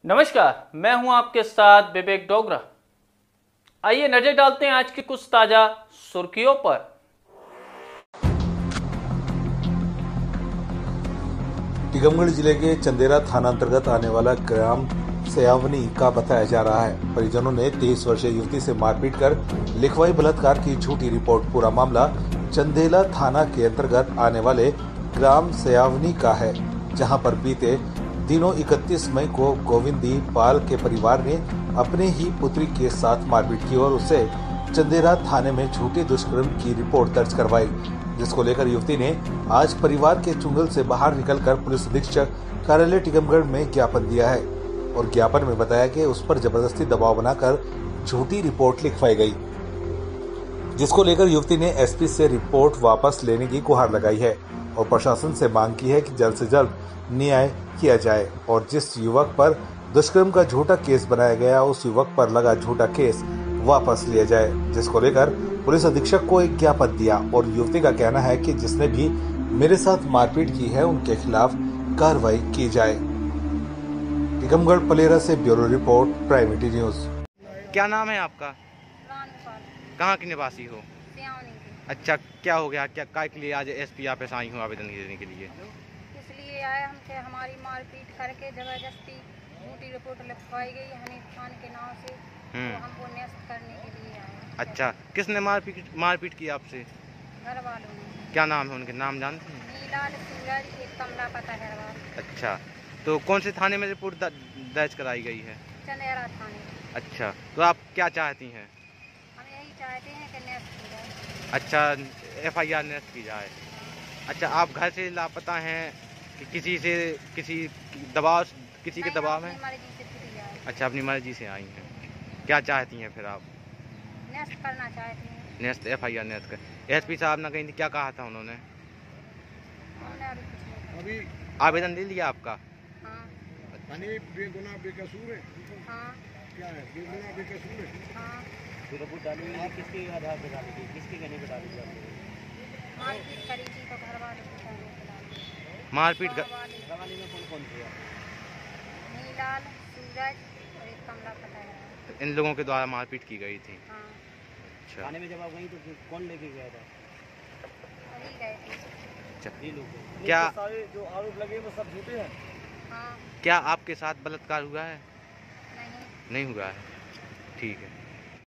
नमस्कार, मैं हूं आपके साथ विवेक डोगरा। आइए नजर डालते हैं आज की कुछ ताजा सुर्खियों पर। टीकमगढ़ जिले के चंदेरा थाना अंतर्गत आने वाला ग्राम सयावनी का बताया जा रहा है। परिजनों ने 23 वर्षीय युवती से मारपीट कर लिखवाई बलात्कार की झूठी रिपोर्ट। पूरा मामला चंदेला थाना के अंतर्गत आने वाले ग्राम सयावनी का है, जहां पर बीते दिनों 31 मई को गोविंदी पाल के परिवार ने अपने ही पुत्री के साथ मारपीट की और उसे चंदेरा थाने में झूठे दुष्कर्म की रिपोर्ट दर्ज करवाई, जिसको लेकर युवती ने आज परिवार के चुंगल से बाहर निकलकर पुलिस अधीक्षक कार्यालय टीकमगढ़ में ज्ञापन दिया है और ज्ञापन में बताया कि उस पर जबरदस्ती दबाव बनाकर झूठी रिपोर्ट लिखवाई गई, जिसको लेकर युवती ने एसपी से रिपोर्ट वापस लेने की गुहार लगाई है और प्रशासन से मांग की है कि जल्द से जल्द न्याय किया जाए और जिस युवक पर दुष्कर्म का झूठा केस बनाया गया उस युवक पर लगा झूठा केस वापस लिया जाए, जिसको लेकर पुलिस अधीक्षक को एक ज्ञापन दिया और युवती का कहना है कि जिसने भी मेरे साथ मारपीट की है उनके खिलाफ कार्रवाई की जाए। टीकमगढ़ पलेरा से ब्यूरो रिपोर्ट, प्राइवेटी न्यूज। क्या नाम है आपका? कहाँ के निवासी हो? अच्छा, क्या हो गया? क्या काय के लिए आज एसपी ऑफिस आई हूँ आवेदन देने के लिए? इसलिए आए हमसे हमारी मारपीट करके जबरदस्ती झूठी रिपोर्ट लिखवाई गई हनीफ खान के नाम से, तो हमको न्याय करने के लिए आए। अच्छा, किसने मारपीट की आपसे? घर वालों ने। क्या नाम है उनके? नाम जानते हैं? नीलाल, सूरज, एक कमला पता है। अच्छा, तो कौन से थाने में रिपोर्ट दर्ज कराई गई है? चंदेरा थाने। अच्छा, तो आप क्या चाहती हैं? हम यही चाहते हैं कि न्याय की जाए। अच्छा, एफआईआर न्याय की जाए। अच्छा, आप घर से लापता हैं कि किसी के दबाव में? मर्जी से फ्री आए। अच्छा, अपनी मर्जी से आई हैं। क्या चाहती हैं फिर आप? न्याय करना चाहते हैं। नेस्ट एफआईआर नेस्ट कर। एसपी साहब ने कहीं क्या कहा था उन्होंने? अभी आवेदन ले लिया आपका? हाँ। बेगुनाह बेकसूर है। हाँ। क्या है? बेगुनाह बेकसूर है। हाँ। रिपोर्ट डाली आप किसके आधार पर डाली थी? किसके कहने पर डाली थी? मारपीट करी थी तो घर वाले के कहने पे डाली। मारपीट घरवाले में कौन कौन थे? नीलाल, सूरज और एक कमला पता है। तो इन लोगों के द्वारा मारपीट की गई थी। हाँ। अच्छा, थाने में जब आप गई तो कौन लेके गया था? अभी गए थे। अच्छा, ये लोग क्या सारे जो आरोप लगे वो सब झूठे हैं। हाँ। क्या आपके साथ बलात्कार हुआ है? नहीं। नहीं हुआ है। ठीक है।